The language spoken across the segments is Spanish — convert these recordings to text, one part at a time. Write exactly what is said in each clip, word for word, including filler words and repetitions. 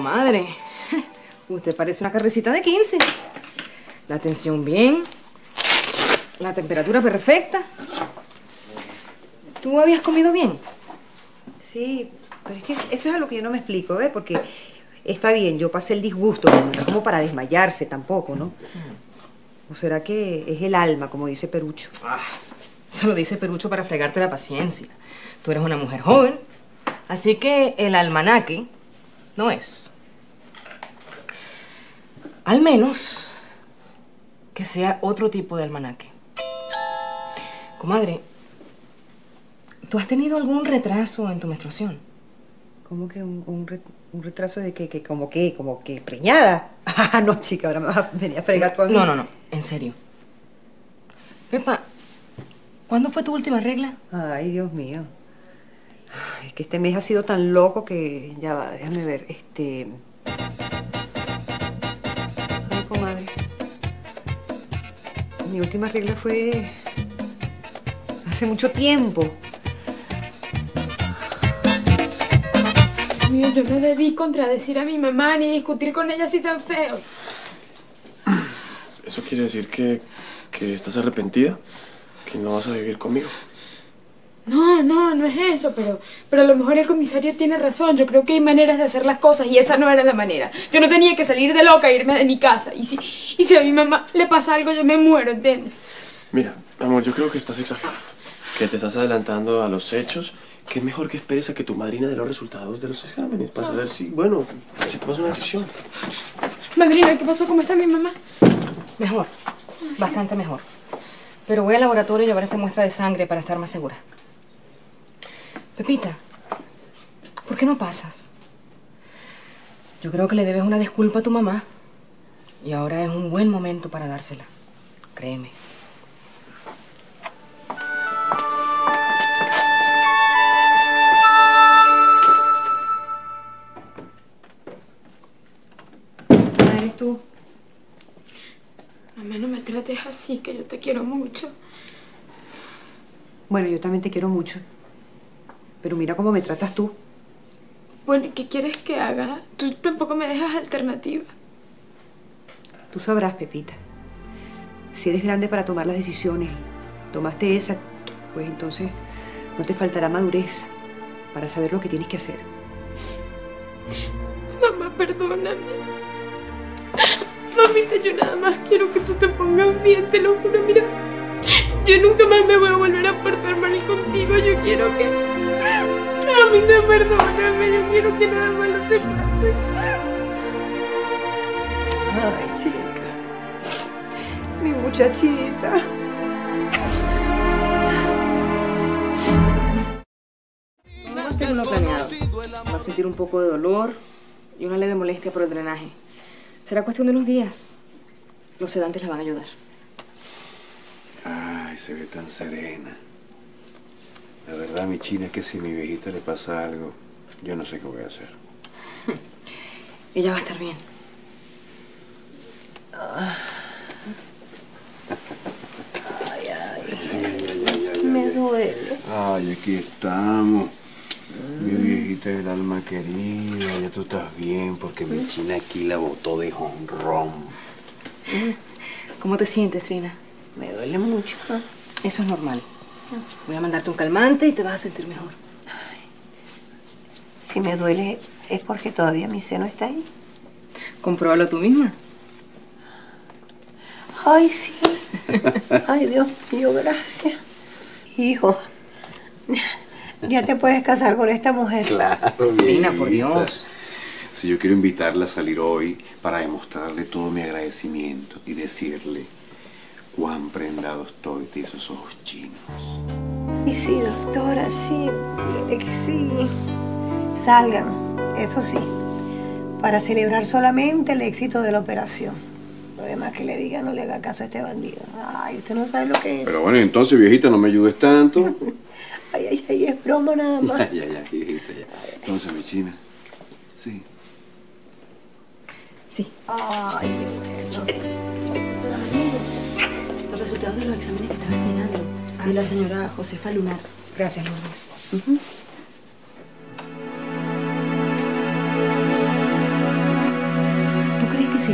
comadre. Usted parece una carrecita de quince. La tensión bien. La temperatura perfecta. ¿Tú habías comido bien? Sí, pero es que eso es a lo que yo no me explico, ¿eh? Porque está bien, yo pasé el disgusto, pero no es como para desmayarse tampoco, ¿no? ¿O será que es el alma, como dice Perucho? Ah, eso lo dice Perucho para fregarte la paciencia. Tú eres una mujer joven, así que el almanaque no es. Al menos que sea otro tipo de almanaque. Comadre, ¿tú has tenido algún retraso en tu menstruación? ¿Cómo que un, un, re, un retraso de que, que como que, como que preñada? Ah, no, chica, ahora me vas a venir a fregar tú a mí. No, no, no, en serio. Pepa, ¿cuándo fue tu última regla? Ay, Dios mío. Ay, es que este mes ha sido tan loco que... Ya va, déjame ver, este... Ay, comadre. Mi última regla fue... hace mucho tiempo. Dios mío, yo no debí contradecir a mi mamá ni discutir con ella así tan feo. ¿Eso quiere decir que, que estás arrepentida? ¿Que no vas a vivir conmigo? No, no, no es eso, pero, pero a lo mejor el comisario tiene razón. Yo creo que hay maneras de hacer las cosas y esa no era la manera. Yo no tenía que salir de loca e irme de mi casa. Y si, y si a mi mamá le pasa algo, yo me muero, ¿entiendes? Mira, amor, yo creo que estás exagerando. Que te estás adelantando a los hechos. Que es mejor que esperes a que tu madrina dé los resultados de los exámenes para saber si, bueno, si tomas una decisión. Madrina, ¿qué pasó? ¿Cómo está mi mamá? Mejor, bastante mejor. Pero voy al laboratorio a llevar esta muestra de sangre para estar más segura. Pepita, ¿por qué no pasas? Yo creo que le debes una disculpa a tu mamá. Y ahora es un buen momento para dársela. Créeme. ¿Eres tú? Mamá, no me trates así, que yo te quiero mucho. Bueno, yo también te quiero mucho. Pero mira cómo me tratas tú. Bueno, ¿y qué quieres que haga? Tú tampoco me dejas alternativa. Tú sabrás, Pepita. Si eres grande para tomar las decisiones, tomaste esa, pues entonces no te faltará madurez para saber lo que tienes que hacer. Mamá, perdóname. Mamita, yo nada más quiero que tú te pongas bien, te lo juro, mira. Yo nunca más me voy a volver a portar mal contigo, yo quiero que... Mamita, perdóname, yo quiero que nada malo te pase. Ay, chica. Mi muchachita. No va a ser uno planeado. Va a sentir un poco de dolor y una leve molestia por el drenaje. Será cuestión de unos días. Los sedantes la van a ayudar. Ay, se ve tan serena. La verdad, mi china, es que si a mi viejita le pasa algo, yo no sé qué voy a hacer. Ella va a estar bien. Ay, ay. Ay, ay, ay, ay, Me ay, duele. Ay, aquí estamos. Mi viejita es el alma querida, ya tú estás bien, porque mi china aquí la botó de jonrón. ¿Cómo te sientes, Trina? Me duele mucho. Eso es normal. Voy a mandarte un calmante y te vas a sentir mejor. Ay. Si me duele es porque todavía mi seno está ahí. Compruébalo tú misma. Ay, sí. Ay, Dios mío, gracias. Hijo, ya te puedes casar con esta mujer. Claro, mi Trina, por viejita. Dios. Si yo quiero invitarla a salir hoy para demostrarle todo mi agradecimiento y decirle cuán prendado estoy de esos ojos chinos. Y sí, doctora, sí, dile que sí. Salgan, eso sí, para celebrar solamente el éxito de la operación. Lo demás que le diga, no le haga caso a este bandido. Ay, usted no sabe lo que es. Pero bueno, entonces, viejita, no me ayudes tanto. Ay, ay, ay, es broma nada más. Ya, ya, ya, viejita, ya. Entonces, mi china, sí. Sí. Ay, qué bueno. Los resultados de los exámenes que estaba esperando. Ah, de la sí. señora Josefa Lunar. Gracias, Lourdes. Uh-huh.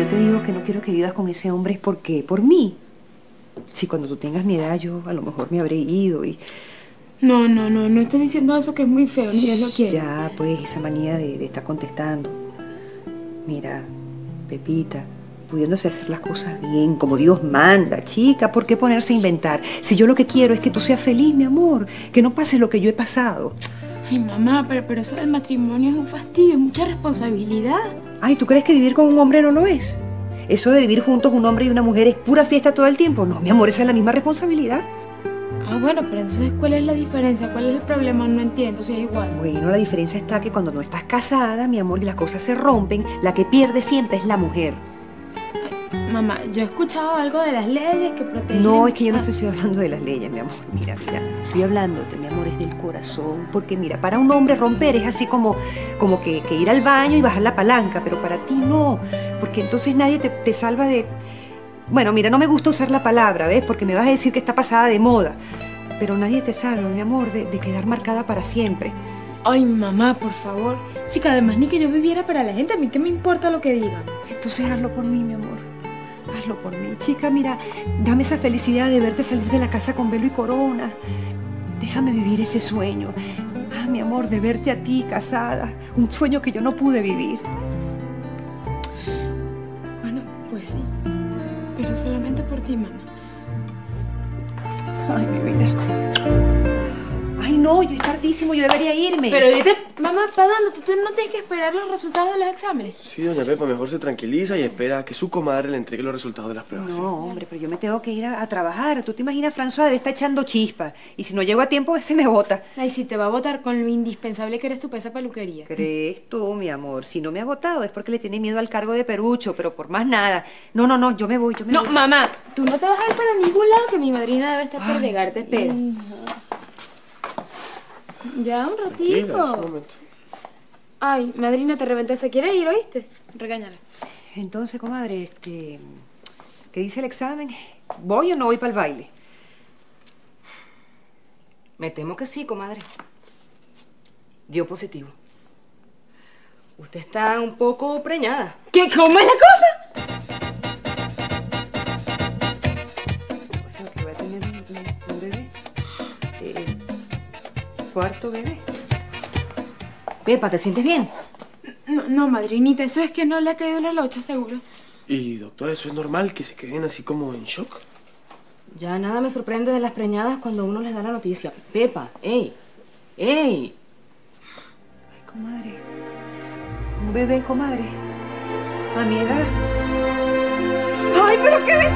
yo te digo que no quiero que vivas con ese hombre es porque, por mí. Si cuando tú tengas mi edad yo a lo mejor me habré ido y... No, no, no, no estés diciendo eso que es muy feo, ni Dios lo quiere. Ya, pues, esa manía de, de estar contestando. Mira, Pepita, pudiéndose hacer las cosas bien, como Dios manda, chica, ¿por qué ponerse a inventar? Si yo lo que quiero es que tú seas feliz, mi amor, que no pase lo que yo he pasado. Ay, mamá, pero, pero eso del matrimonio es un fastidio, es mucha responsabilidad. Ay, ¿tú crees que vivir con un hombre no lo es? Eso de vivir juntos un hombre y una mujer es pura fiesta todo el tiempo. No, mi amor, esa es la misma responsabilidad. Ah, bueno, pero entonces, ¿cuál es la diferencia? ¿Cuál es el problema? No entiendo, si es igual. Bueno, la diferencia está que cuando no estás casada, mi amor, y las cosas se rompen, la que pierde siempre es la mujer. Ay, mamá, yo he escuchado algo de las leyes que protegen... No, es que yo no estoy hablando de las leyes, mi amor. Mira, mira, estoy hablándote, mi amor, es del corazón. Porque mira, para un hombre romper es así como, como que, que ir al baño y bajar la palanca, pero para ti no. Porque entonces nadie te, te salva de... Bueno, mira, no me gusta usar la palabra, ¿ves? Porque me vas a decir que está pasada de moda. Pero nadie te salva, mi amor, de, de quedar marcada para siempre. Ay, mamá, por favor. Chica, además ni que yo viviera para la gente. A mí qué me importa lo que digan. Entonces hazlo por mí, mi amor. Hazlo por mí. Chica, mira, dame esa felicidad de verte salir de la casa con velo y corona. Déjame vivir ese sueño. Ah, mi amor, de verte a ti casada. Un sueño que yo no pude vivir. Bueno, pues sí. Pero solamente por ti, mamá. Ay, mi vida. Ay, no, yo es tardísimo, yo debería irme. Pero ahorita, mamá, ¿para dónde? ¿Tú, tú no tienes que esperar los resultados de los exámenes? Sí, doña Pepa, mejor se tranquiliza y espera a que su comadre le entregue los resultados de las pruebas. No, ¿sí? hombre, pero yo me tengo que ir a, a trabajar. Tú te imaginas, François debe estar echando chispas. Y si no llego a tiempo, se me bota. Ay, si te va a votar con lo indispensable que eres tú para esa peluquería. ¿Crees tú, mi amor? Si no me ha votado es porque le tiene miedo al cargo de Perucho, pero por más nada. No, no, no, yo me voy, yo me No, voy. mamá, tú no te vas a ir para ningún lado, que mi madrina debe estar por llegar, te espera. Ya, un Tranquila, es un ratico. momento. Ay, madrina, te reventé. ¿Se quiere ir, oíste? Regáñala. Entonces, comadre, este... ¿qué dice el examen? ¿Voy o no voy para el baile? Me temo que sí, comadre. Dio positivo. Usted está un poco preñada. ¿Qué? ¿Cómo es la cosa? O sea, que voy a tener un, un- un bebé. Eh, ¿Cuarto bebé? Pepa, ¿te sientes bien? No, no, madrinita, eso es que no le ha caído la locha, seguro. Y, doctora, ¿eso es normal que se queden así como en shock? Ya nada me sorprende de las preñadas cuando uno les da la noticia. Pepa, ey, ey. Ay, comadre. Un bebé, comadre. A mi edad. ¡Ay, pero qué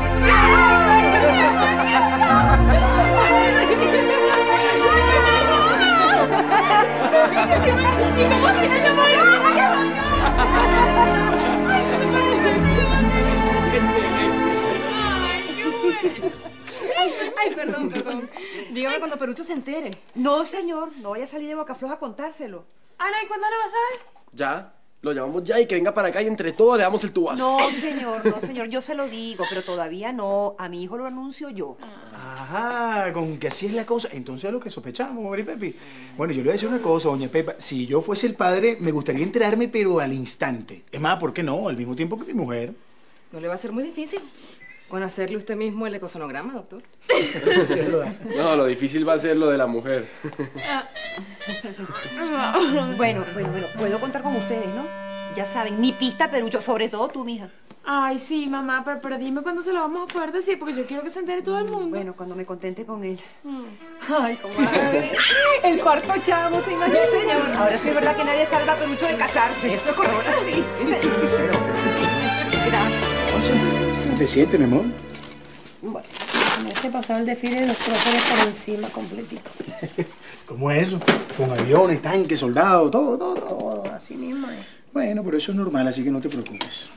Ay, perdón, perdón. Dígame cuando Perucho se entere. No, señor, no vaya a salir de boca floja a contárselo. Ana, ¿y cuándo lo vas a ver? Ya, lo llamamos ya y que venga para acá y entre todos le damos el tubazo. No, señor, no, señor, yo se lo digo, pero todavía no. A mi hijo lo anuncio yo. Ajá, con que así es la cosa. Entonces es lo que sospechamos, Mari Pepi. Bueno, yo le voy a decir una cosa, doña Pepa. Si yo fuese el padre, me gustaría enterarme, pero al instante. Es más, ¿por qué no? Al mismo tiempo que mi mujer. No le va a ser muy difícil. Con hacerle usted mismo el ecosonograma, doctor. Sí, es verdad. No, lo difícil va a ser lo de la mujer. Bueno, bueno, bueno, puedo contar con ustedes, ¿no? Ya saben, ni pista, Perucho, sobre todo tú, mija. Ay, sí, mamá, pero, pero dime cuándo se lo vamos a poder decir, porque yo quiero que se entere todo el mundo. Bueno, cuando me contente con él. Mm. Ay, comadre. El cuarto chavo, se imagina, señor. Ahora sí es verdad que nadie salva a Perucho de casarse. Eso es correcto. Sí, sí, señor. Gracias. ¿Te sientes, mi amor? Bueno, me hace pasar el desfile de los próceres por encima, completito. ¿Cómo es eso? Con aviones, tanques, soldados, todo, todo, todo. Todo, así mismo es. Bueno, pero eso es normal, así que no te preocupes.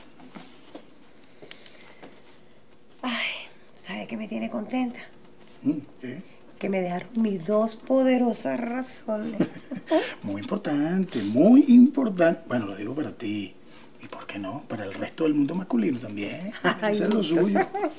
Ay, ¿sabe qué me tiene contenta? Mm, ¿qué? Que me dejaron mis dos poderosas razones. Muy importante, muy importante. Bueno, lo digo para ti. ¿Y por qué no? Para el resto del mundo masculino también. Ay, Eso es lo suyo.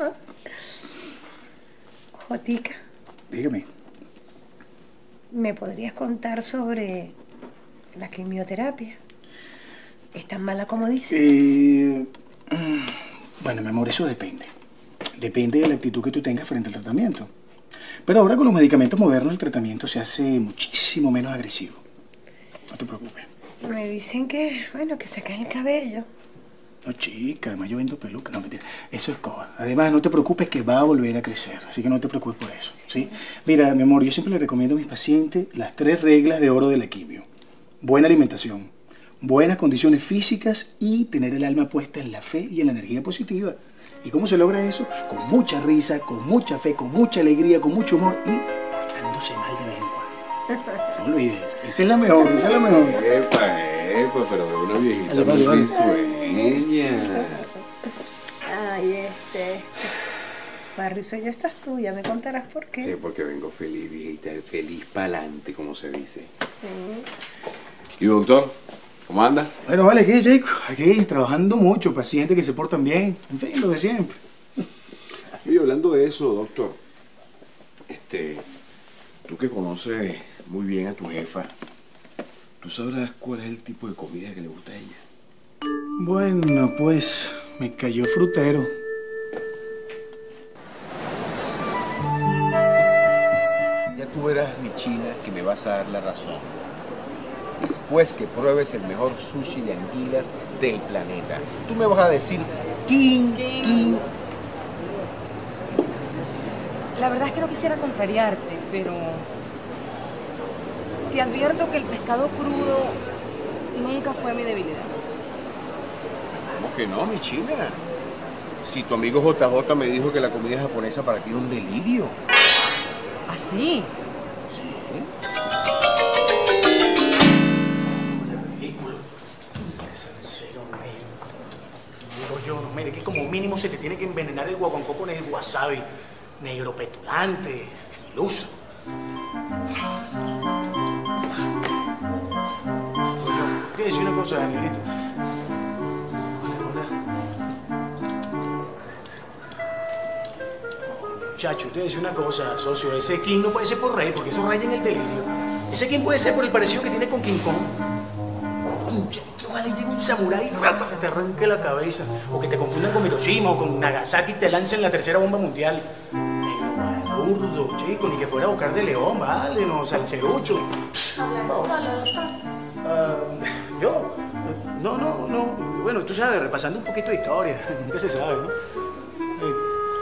Jotica, Dígame. ¿me podrías contar sobre la quimioterapia? ¿Es tan mala como dice? Eh, Bueno, mi amor, eso depende. Depende de la actitud que tú tengas frente al tratamiento. Pero ahora con los medicamentos modernos el tratamiento se hace muchísimo menos agresivo. No te preocupes. Me dicen que, bueno, que se cae el cabello. No, chica, además yo vendo peluca. No, mentira. Eso es coba. Además, no te preocupes que va a volver a crecer. Así que no te preocupes por eso, ¿sí? Mira, mi amor, yo siempre le recomiendo a mis pacientes las tres reglas de oro de la quimio. Buena alimentación, buenas condiciones físicas y tener el alma puesta en la fe y en la energía positiva. ¿Y cómo se logra eso? Con mucha risa, con mucha fe, con mucha alegría, con mucho humor y portándose mal de vez en cuando. No olvides. Esa es la mejor, esa es la mejor. Epa, epa, pero de una viejita Eso pasa, muy vale. risueña. Ay, este... Para risueño estás tú, ya me contarás por qué. Sí, porque vengo feliz, viejita, feliz pa'lante, como se dice. Sí. ¿Y doctor? ¿Cómo anda? Bueno, vale, aquí, chico. Aquí, trabajando mucho, pacientes que se portan bien. En fin, lo de siempre. Sí, hablando de eso, doctor. Este, tú que conoces muy bien a tu jefa, ¿tú sabrás cuál es el tipo de comida que le gusta a ella? Bueno, pues, me cayó frutero. Ya tú verás, mi china, que me vas a dar la razón. Después que pruebes el mejor sushi de anguilas del planeta, tú me vas a decir king, King. king. La verdad es que no quisiera contrariarte, pero te advierto que el pescado crudo nunca fue mi debilidad. ¿Cómo que no, mi china? Si tu amigo J J me dijo que la comida japonesa para ti era un delirio. ¿Ah, sí? Ridículo. Qué salsero negro. Digo yo, no, mire, que como mínimo se te tiene que envenenar el guaguancó con el wasabi. Negro petulante, filoso. Oye, te voy a decir una cosa, negrito. Hola, gorda. Oh, muchacho, te voy a decir una cosa, socio. Ese King no puede ser por rey, porque eso raya en el delirio. Ese King puede ser por el parecido que tiene con King Kong. Muchacho, vale, llega un samurái y rápate, te arranque la cabeza. O que te confundan con Hiroshima o con Nagasaki y te lancen la tercera bomba mundial. Negro balurdo, chico, ni que fuera Bocar de León, vale, no, salserucho. ¿Hablando solo, doctor? Ah, yo, no, no, no. Bueno, tú sabes, repasando un poquito de historia, nunca se sabe, ¿no? Eh.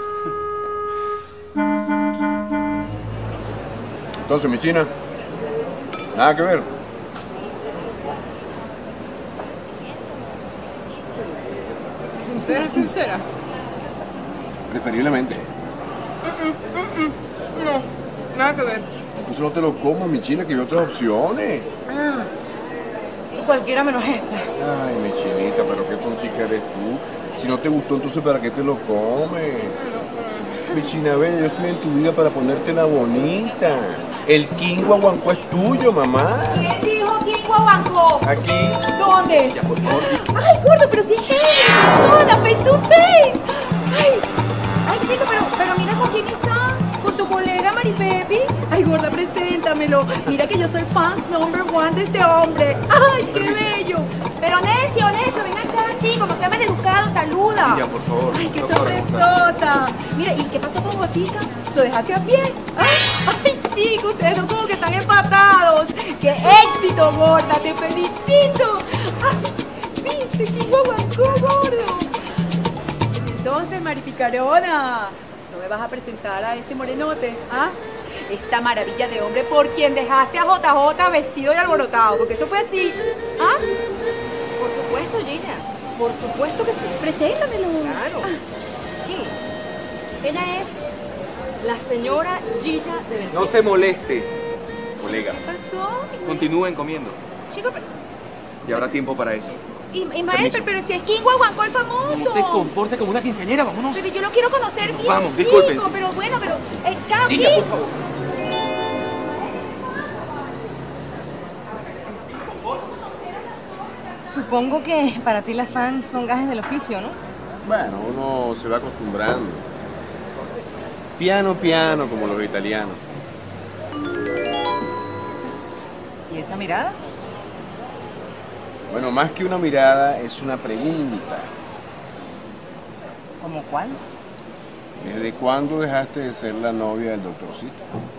Entonces, mi china, nada que ver. Sincera, sincera. Preferiblemente. No, nada que ver. Entonces no te lo comas, mi china, que hay otras opciones. Mm. Cualquiera menos esta. Ay, mi chinita, pero qué tontica eres tú. Si no te gustó, entonces ¿para qué te lo comes? Mi china bella, yo estoy en tu vida para ponértela bonita. El King Guaguancó es tuyo, mamá. ¿Quién dijo King Guaguancó? Aquí. ¿Dónde? Ya, por favor. Ay, gordo, pero si es él, en persona, face to face. Ay, ay, chico, pero, pero mira con quién está. Con tu colega Maripepi. Ay, gorda, preséntamelo. Mira que yo soy fans number one de este hombre. Ay, qué Permiso. bello. Pero necio, necio, ven acá, chico, no sea maleducado, saluda. Ya, por favor. Ay, qué No corre, sorpresota. Mira, ¿y qué pasó con Botica? ¿Lo dejaste a pie? Ay, ay, chico, ustedes son como que están empatados. ¡Qué éxito, gorda! ¡Te felicito! Ay, viste, qué guaguancó, gordo. Entonces, Maripicarona, ¿no me vas a presentar a este morenote? ¿Ah? Esta maravilla de hombre por quien dejaste a J J vestido y alborotado, porque eso fue así. ¿Ah? Por supuesto, Gina. Por supuesto que sí. Preséntamelo. Claro. ¿Quién? Ella es la señora Gilla de Vencida. No se moleste, colega. ¿Qué pasó? Continúen comiendo. Chico, pero... Y habrá tiempo para eso. Y, y maestro, Permiso. pero si es King Guaguancó el famoso. No te comportes como una quinceañera, vámonos. Pero yo lo quiero conocer bien, Vamos, chico, discúlpense. pero bueno, pero... Eh, chao, Gilla, King. por favor. Supongo que para ti las fans son gajes del oficio, ¿no? Bueno, uno se va acostumbrando. Piano, piano, como los italianos. ¿Y esa mirada? Bueno, más que una mirada, es una pregunta. ¿Cómo cuál? ¿Desde cuándo dejaste de ser la novia del doctorcito?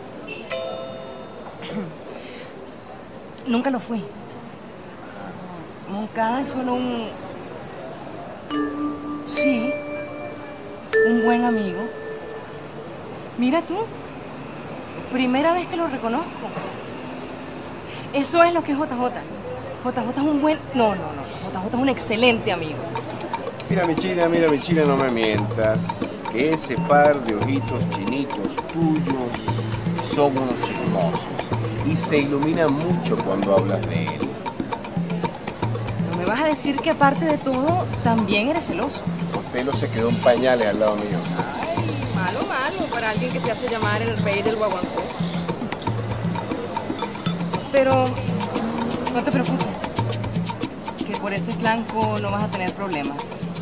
Nunca lo fui. Moncada es solo un... Sí, un buen amigo. Mira tú, primera vez que lo reconozco. Eso es lo que es J J. J J es un buen... No, no, no. J J es un excelente amigo. Mira, mi china, mira, mi china, no me mientas. Que ese par de ojitos chinitos tuyos son unos chismosos. Y se ilumina mucho cuando hablas de él. No me vas a decir que aparte de todo, también eres celoso. El pelo se quedó en pañales al lado mío. Ay, malo, malo, para alguien que se hace llamar el rey del guaguancó. Pero no te preocupes, que por ese flanco no vas a tener problemas.